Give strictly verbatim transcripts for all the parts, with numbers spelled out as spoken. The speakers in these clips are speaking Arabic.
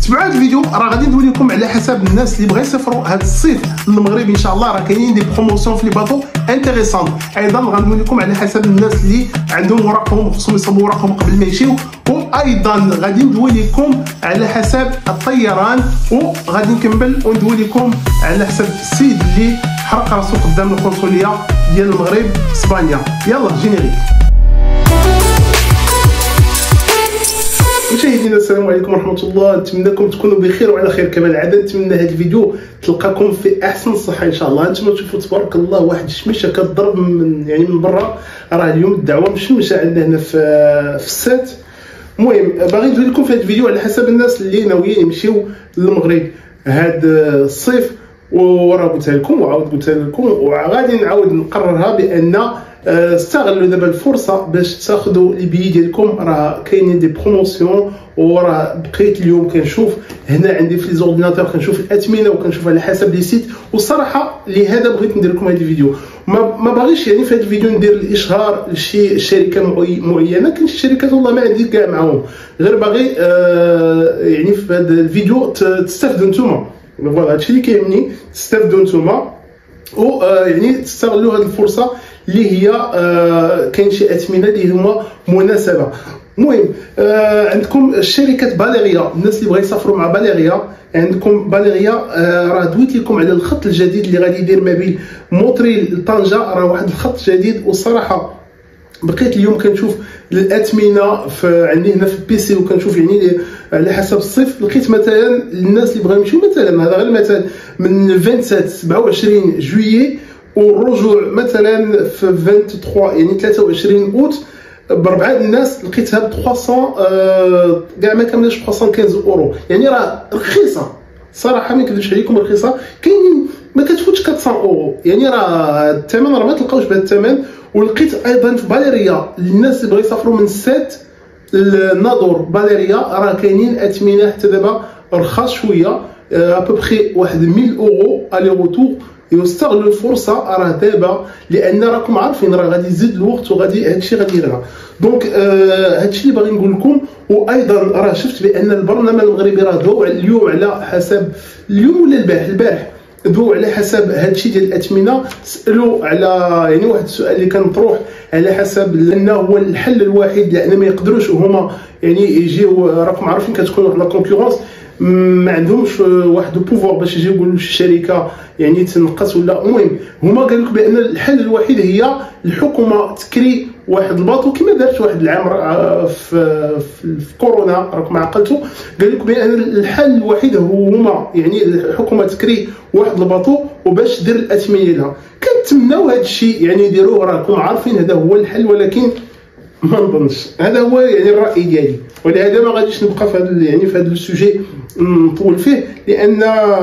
تبعوا هذا الفيديو، راه غادي ندوي لكم على حساب الناس اللي بغا يسافروا هذا الصيف للمغرب ان شاء الله. راه كاينين دي بروموسيون في لي باطو انتريسون. ايضا غندوي لكم على حساب الناس اللي عندهم ورقهم خصهم يصوبوا ورقهم قبل ما يمشيو، وايضا غادي ندوي لكم على حساب الطيران، وغادي نكمل وندوي لكم على حساب السيد اللي حرق راسو قدام القنصليه ديال المغرب اسبانيا. يلا جينيريك. مشاهدينا السلام عليكم ورحمه الله، نتمنىكم تكونوا بخير وعلى خير كما العاده. نتمنى هذا الفيديو تلقاكم في احسن الصحه ان شاء الله. انتم تشوفوا تبارك الله واحد الشمشه كتضرب من يعني من برا، راه اليوم الدعوه مشمشه عندنا هنا في في السات. المهم باغي ندوي لكم في هذا الفيديو على حساب الناس اللي ناويين يمشيو للمغرب هذا الصيف، وراه قلتها لكم وعاود قلتها لكم وغادي نعاود نقررها بان استغلوا دابا الفرصه باش تاخذوا لي بيي ديالكم. راه كاينين دي بروموسيون، وراه بقيت اليوم كنشوف هنا عندي في لي زورديناتور كنشوف الاثمنه وكنشوف على حسب لي سيت. والصراحه لهذا بغيت ندير لكم هذا الفيديو. ما, ما باغيش يعني في هذا الفيديو ندير الاشهار لشي شركه معينه، كاين شي شركات والله ما عندي كاع معاهم، غير باغي آه يعني في هذا الفيديو تستافدوا نتوما. فوالا هادشي اللي كيهمني، تستافدوا نتوما و آه يعني تستغلوا هذه الفرصه اللي هي آه كاين شي اثمنه اللي هما مناسبه. المهم آه عندكم شركه باليريا، الناس اللي بغا يسافروا مع باليريا عندكم باليريا. آه راه دويت لكم على الخط الجديد اللي غادي يدير ما بين مونتريال لطنجه، راه واحد الخط جديد. والصراحه بقيت اليوم كنشوف الاثمنه في عندي هنا في البيسي، وكنشوف يعني على حسب الصيف. لقيت مثلا الناس اللي بغاو يمشيو مثلا، هذا غير مثلا من سبعة وعشرين جويي، والرجوع مثلا في ثلاثة وعشرين يعني ثلاثة وعشرين اوت بربعه الناس لقيتها ب ثلاثمية كاع ما كاملاش ثلاثمية وخمسة اورو. يعني راه رخيصه صراحه، ما نكذبش عليكم رخيصه. كاينين ما كتفوتش أربعمية اورو، يعني راه الثمن راه ما تلقاوش بهذا الثمن. ولقيت ايضا في باليريا الناس اللي بغاو يسافروا من سات للناظور باليريا راه كاينين اثمنه حتى دابا رخاص شويه، ابوبخي واحد مية اورو الي روتور. يستغلوا الفرصه راه دابا، لان راكم عارفين راه غادي يزيد الوقت وغادي هادشي غادي يرجع. دونك آه هادشي اللي باغي نقول لكم. وايضا راه شفت بان البرنامج المغربي راه دو اليوم على حسب اليوم ولا البارح البارح دو على حسب هادشي ديال الاثمنه. سالوا على يعني واحد السؤال اللي كان مطروح على حسب لانه هو الحل الوحيد، لان ما يقدروش هما يعني يجيو. راكم عارفين كتكون واحد لا كونكورونس، ما عندهمش واحد البوفوار باش يجيو يقولوا لشي شركه يعني تنقص ولا. المهم هما قالوا لك بان الحل الوحيد هي الحكومه تكري واحد الباطو كما دارت واحد العام في, في, في كورونا، راكم عقلتوا. قال لك بان الحل الوحيد هما يعني الحكومه تكري واحد الباطو وباش دير الاثمنه لها. كنتمناو هذا الشيء يعني يديروه، راكم عارفين هذا هو الحل، ولكن ما نظنش. هذا هو يعني الراي ديالي، ولهذا ما غاديش نبقى في هذا يعني في هذا السوجي نطول فيه، لان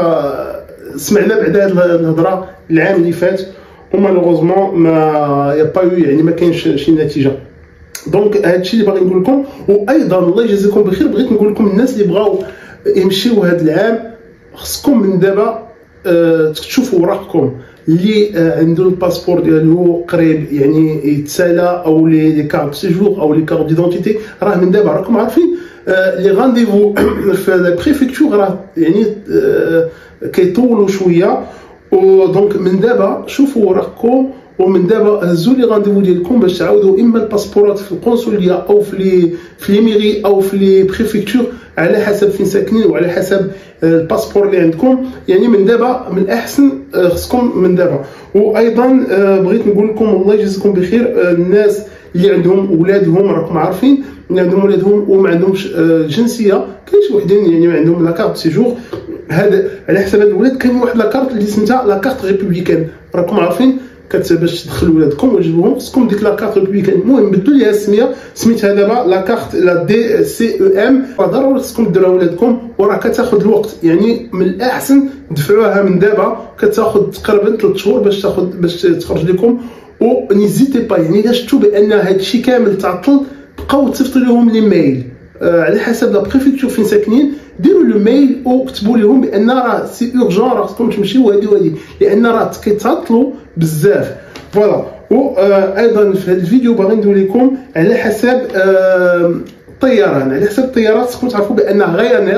سمعنا بعد هذه الهضره العام اللي فات ومالوغوزمون ما يا با يعني ما كاينش شي نتيجه. دونك هذا الشيء اللي باغي نقول لكم. وايضا الله يجازيكم بخير، بغيت نقول لكم الناس اللي بغاو يمشيو هذا العام خصكم من دابا أه تشوفوا وراقكم اللي عنده الباسبور ديالو قريب يعني يتسالى، او لي كارت سيجور او لي كارت ديدونتيتي. راه من دابا راكم عارفين لي غانديفو في لا بريفكتور راه يعني كيطولوا شويه. ودونك من دابا شوفوا وراقكم، ومن دابا هزوا لي غانديفو ديالكم باش تعاودوا اما الباسبورات في القنصليه او في لي في لي ميري او في لي بريفكتور على حسب فين ساكنين وعلى حسب الباسبور اللي عندكم. يعني من دابا من الاحسن خصكم من دابا. وايضا بغيت نقول لكم الله يجزيكم بخير الناس اللي عندهم ولادهم، راكم عارفين اللي عندهم ولادهم وما عندهمش جنسيه. كاين شي وحدين يعني ما عندهم لا كارت سيجور، هذا على حسب هاد الولاد كاين واحد لا كارت اللي سميتها لا كارت ريبوبليكان. راكم عارفين كت باش تدخلوا ولادكم وتجيبوهم خصكم ديك لا كارت ريبوبليكان. المهم بدلوا ليها السميه، سميتها دابا لا كارت لا دي سي او ام. ضروري خصكم ديروها ولادكم، وراه كتاخذ الوقت. يعني من الاحسن دفعوها من دابا، كتاخذ تقريبا ثلاث شهور باش تاخذ باش تخرج لكم. ونيزيتي با يعني الا شفتوا بان هذا الشيء كامل تعطل بقاو تصيفطوا لهم لي ميل آه على حسب لا بريفكتور فين ساكنين، ديروا لو ميل وكتبوا لهم بان راه سي اورجون راه خصكم تمشيو هادي وهادي، لان راه كيتعطلوا بزاف. فوالا. وايضا في هذا الفيديو باغي ندوي لكم على حساب الطيران. على حساب الطيارات خصكم تعرفوا بان غايانير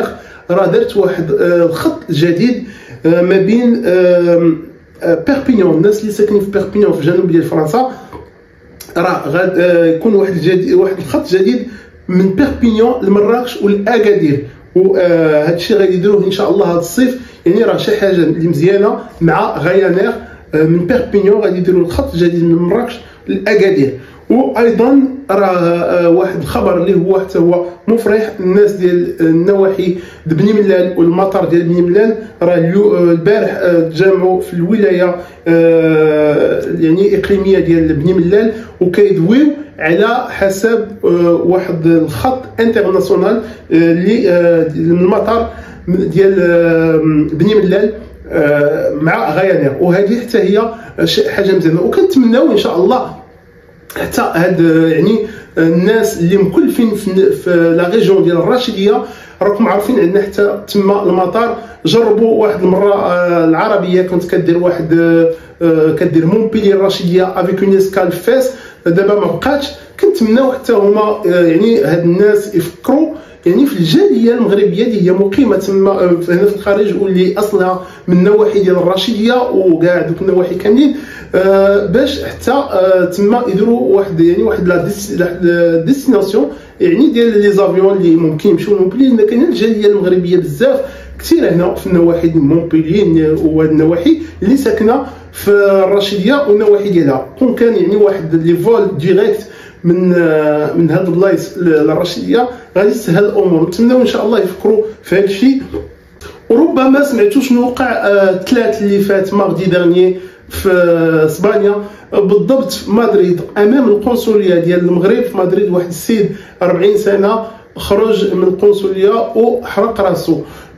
راه درت واحد الخط جديد ما بين بيربينيون، الناس اللي ساكنين في بيربينيون في جنوب ديال فرنسا، راه غاد يكون واحد جديد واحد الخط جديد من بيربينيون لمراكش والاكادير. وهذا الشيء غادي يديروه ان شاء الله هذا الصيف، يعني راه شي حاجه اللي مزيانه مع غايانير من بيربينيون غادي يديروا الخط جديد من مراكش لاكادير. وايضا راه واحد الخبر اللي هو حتى هو مفرح، الناس ديال النواحي بني ملال والمطار ديال بني ملال راه البارح تجمعوا في الولايه يعني اقليميه ديال بني ملال وكيدويو على حسب واحد الخط انترناسيونال اللي من المطار ديال بني ملال مع غايانير، وهذه حتى هي حاجه مزيانه. وكنتمناو ان شاء الله حتى هاد يعني الناس اللي مكلفين في لا ريجون ديال الراشديه، راكم عارفين عندنا حتى تما المطار جربوا واحد المره العربيه كنت كدير واحد كدير مونبيلي الراشديه افيك اون اسكال فاس، دابا ما بقاتش. كنتمناو حتى هما يعني هاد الناس يفكروا يعني في الجاليه المغربيه اللي هي مقيمه تما هنا في الخارج واللي اصلها من النواحي ديال الراشديه وكاع دوك النواحي كاملين، آه باش حتى آه تما يديروا واحد يعني واحد لا ديستيناسيون يعني ديال لي زافيون اللي ممكن يمشيو لمونبلي، لان كاينه الجاليه المغربيه بزاف كثير هنا في النواحي ديال مونبلي وهاد النواحي اللي ساكنه في الراشديه والنواحي ديالها. كون كان يعني واحد لي فول ديريكت من من هاد البلايص للراشديه غادي تسهل الامور. نتمنوا ان شاء الله يفكروا في هذا الشيء. وربما سمعتوا شنو وقع الثلاث اللي فات ماردي دارني في اسبانيا بالضبط في مدريد امام القنصليه ديال المغرب في مدريد. واحد السيد أربعين سنه خرج من القنصليه وحرق راسو.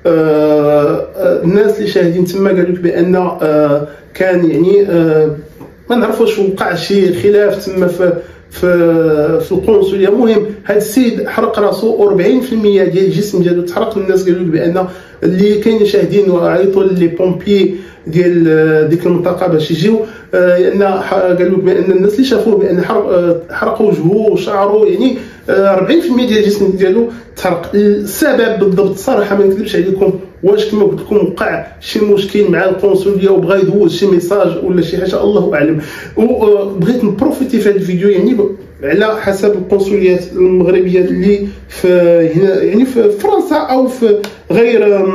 الناس اللي شاهدين تما قالوا لك بان كان يعني ما نعرفوش وقع شي خلاف تما في في في القنصليه. المهم هذا السيد حرق راسو و40% ديال الجسم ديالو تحرق. الناس قالوا لك بان اللي كاينين شاهدين وعيطوا لي بومبيي ديال ديك المنطقه باش يجيو، لان قالوا لك بان الناس اللي شافوه بان حرقوا وجهه وشعره، يعني أربعين في المية ديال الجسم ديالو تحرق. السبب بالضبط صراحه ما نكذبش عليكم، واش كما قلت لكم وقع شي مشكل مع القنصليه وبغى يدوز شي ميساج ولا شي حاجه الله اعلم. وبغيت نبروفيتي في هذا الفيديو يعني على حسب القنصليات المغربيه اللي في هنا يعني في فرنسا او في غير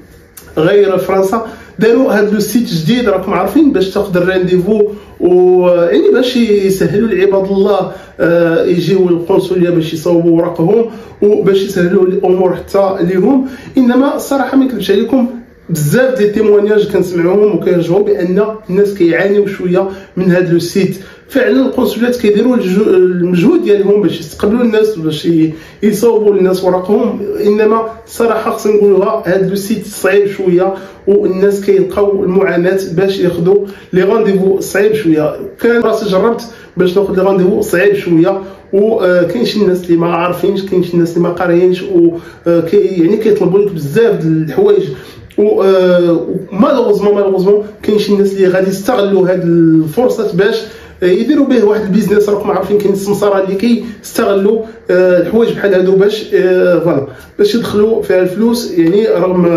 غير فرنسا داروا هذا لو سيت جديد راكم عارفين باش تاخذ الرانديفو ويعني باش يسهلوا لعباد الله يجيو للقنصليه باش يصوبوا اوراقهم وباش يسهلوا الامور حتى ليهم. انما الصراحه ما نكذبش عليكم بزاف ديال التيموانياج كنسمعوهم وكيرجعوا بان الناس كيعانيو شويه من هذا لو سيت. فعلا القنصليات كيديروا المجهود ديالهم باش يستقبلوا الناس باش يصوبوا للناس ورقهم، انما الصراحه خصنا نقولوها هذا لو سيت صعيب شويه والناس كيلقاو المعاناه باش ياخذوا لي رانديفو صعيب شويه. كان راسي جربت باش ناخذ لي رانديفو صعيب شويه، وكاين شي الناس اللي ما عارفينش، كاين شي الناس اللي ما قاريينش وكي يعني كيطلبوا لك بزاف د الحوايج. و مالوغوزمون مالوغوزمون كاين شي الناس اللي غادي يستغلوا هذه الفرصه باش يديروا به واحد البيزنس. راكم عارفين كاين السمساره اللي كيستغلوا الحوايج بحال هادو باش فوالا باش يدخلوا فيها الفلوس، يعني رغم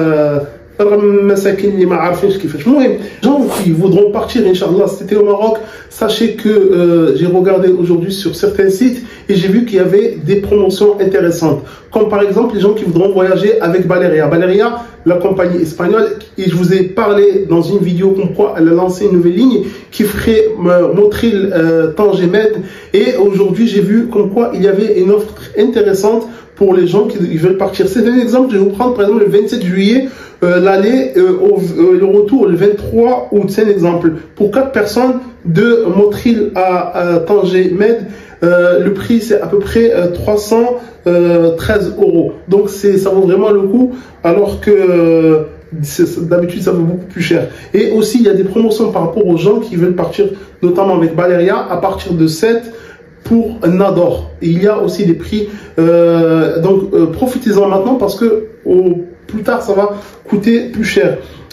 رغم مساكين اللي ما عارفينش كيفاش. المهم gens qui voudront partir inchallah cet été au Maroc, sachez que euh, j'ai regardé aujourd'hui sur certains sites et j'ai vu qu'il y avait des promotions intéressantes, comme par exemple les gens qui voudront voyager avec Valeria. Valeria, la compagnie espagnole, et je vous ai parlé dans une vidéo comme quoi elle a lancé une nouvelle ligne qui ferait euh, Motril euh, Tanger Med, et aujourd'hui j'ai vu comme quoi il y avait une offre intéressante pour les gens qui veulent partir. C'est un exemple, je vais vous prendre par exemple le vingt-sept juillet, euh, l'aller, euh, au, euh, le retour le vingt-trois août, c'est un exemple. Pour quatre personnes de Motril à, à Tanger Med, euh, le prix c'est à peu près euh, trois cent treize euros. Donc c'est, ça vaut vraiment le coup, alors que euh, d'habitude ça vaut beaucoup plus cher. Et aussi il y a des promotions par rapport aux gens qui veulent partir, notamment avec Valeria, à partir de sept pour Nador. Il y a aussi des prix, euh, donc euh, profitez-en maintenant parce que au plus tard ça va coûter plus cher.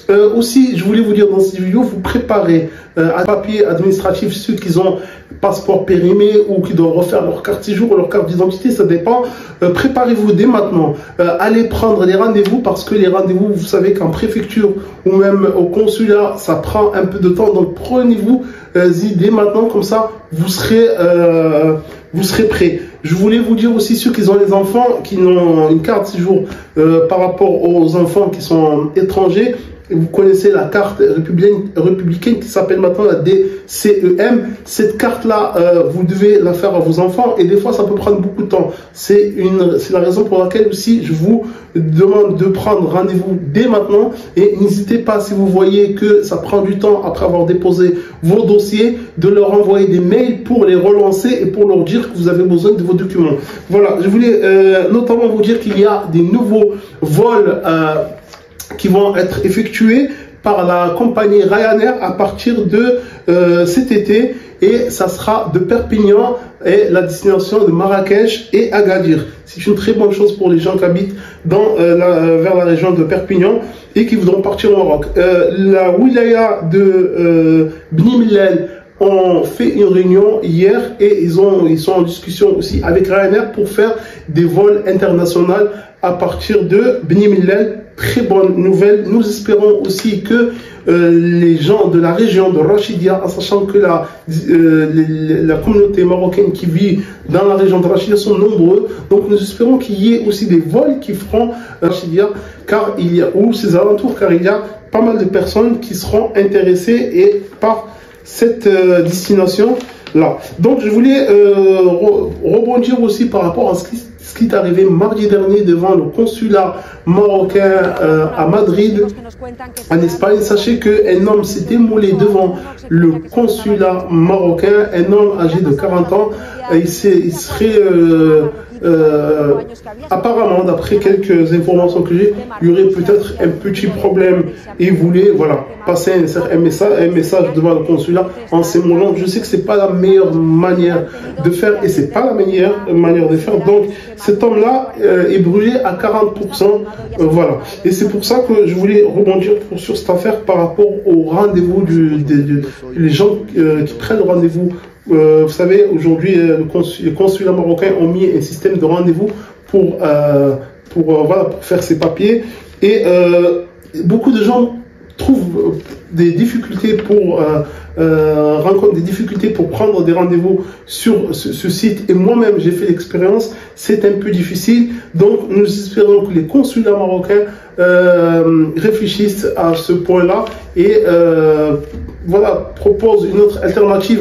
Euh, aussi, je voulais vous dire dans cette vidéo, vous préparez euh, un papier administratif, ceux qui ont passeport périmé ou qui doivent refaire leur carte séjour ou leur carte d'identité, ça dépend. Euh, préparez-vous dès maintenant. Euh, allez prendre les rendez-vous parce que les rendez-vous, vous savez qu'en préfecture ou même au consulat, ça prend un peu de temps. Donc prenez-vous euh, dès maintenant, comme ça, vous serez, euh, vous serez prêts. Je voulais vous dire aussi, ceux qui ont les enfants, qui ont une carte séjour euh, par rapport aux enfants qui sont étrangers, vous connaissez la carte républicaine, républicaine qui s'appelle maintenant la D C E M. Cette carte-là, euh, vous devez la faire à vos enfants et des fois, ça peut prendre beaucoup de temps. C'est une, c'est la raison pour laquelle aussi je vous demande de prendre rendez-vous dès maintenant et n'hésitez pas, si vous voyez que ça prend du temps après avoir déposé vos dossiers, de leur envoyer des mails pour les relancer et pour leur dire que vous avez besoin de vos documents. Voilà, je voulais euh, notamment vous dire qu'il y a des nouveaux vols euh, qui vont être effectués par la compagnie Ryanair à partir de euh, cet été et ça sera de Perpignan et la destination de Marrakech et Agadir. C'est une très bonne chose pour les gens qui habitent dans, euh, la, euh, vers la région de Perpignan et qui voudront partir au Maroc. Euh, la wilaya de euh, Bni Mellal ont fait une réunion hier et ils, ont, ils sont en discussion aussi avec Ryanair pour faire des vols internationaux à partir de Bni Mellal. Très bonne nouvelle. Nous espérons aussi que euh, les gens de la région de Rachidia, en sachant que la, euh, les, la communauté marocaine qui vit dans la région de Rachidia sont nombreux, donc nous espérons qu'il y ait aussi des vols qui feront Rachidia, car il y a, ou ses alentours, car il y a pas mal de personnes qui seront intéressées et par cette euh, destination là. Donc je voulais euh, re rebondir aussi par rapport à ce qui Ce qui est arrivé mardi dernier devant le consulat marocain euh, à Madrid, en Espagne. Sachez qu'un homme s'est émoulé devant le consulat marocain, un homme âgé de quarante ans. Il, il serait, euh, euh, apparemment, d'après quelques informations que j'ai, il y aurait peut-être un petit problème et il voulait voilà, passer un, un, message, un message devant le consulat en s'émoulant. Je sais que ce n'est pas la meilleure manière de faire et ce n'est pas la meilleure manière de faire. Donc, cet homme-là euh, est brûlé à quarante pour cent. Euh, voilà. Et c'est pour ça que je voulais rebondir pour, sur cette affaire par rapport au rendez-vous du, du, du, les gens euh, qui prennent le rendez-vous. Euh, vous savez, aujourd'hui, euh, le consul, les consulats marocains ont mis un système de rendez-vous pour, euh, pour, euh, voilà, pour faire ses papiers. Et euh, beaucoup de gens trouvent des difficultés pour euh, euh, rencontrent des difficultés pour prendre des rendez-vous sur ce, ce site et moi-même j'ai fait l'expérience, c'est un peu difficile. Donc nous espérons que les consulats marocains euh, réfléchissent à ce point-là et euh, voilà, proposent une autre alternative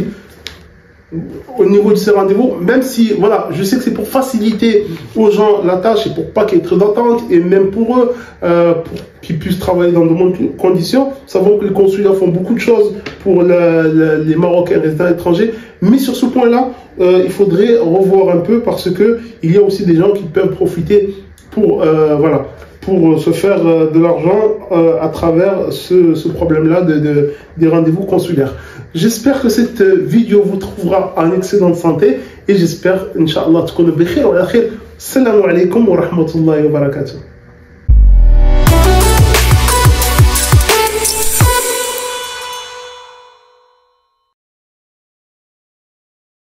au niveau de ces rendez-vous, même si, voilà, je sais que c'est pour faciliter aux gens la tâche et pour pas qu'il y ait trop d'attente, et même pour eux, euh, pour qu'ils puissent travailler dans de bonnes conditions. Nous savons que les consulats font beaucoup de choses pour la, la, les Marocains résidents étrangers, mais sur ce point-là, euh, il faudrait revoir un peu parce que il y a aussi des gens qui peuvent profiter pour, euh, voilà, pour se faire de l'argent euh, à travers ce, ce problème-là de, de, des rendez-vous consulaires. J'espère que cette vidéo vous trouvera en excellente santé et j'espère, Inch'Allah, تكونوا بخير وعلى خير. السلام عليكم ورحمة الله وبركاته.